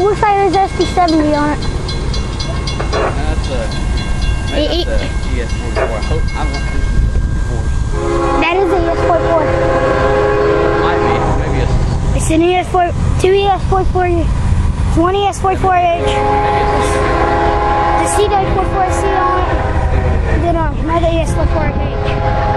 looks like there's SD70 on it. That's maybe that's a ES44. I hope I want this one. That is an ES44. Might be. Maybe It's an ES4, two ES44, one ES44H. The C-44C on it, and then another ES44H.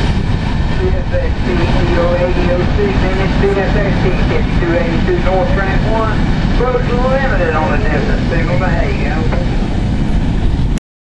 North Frank.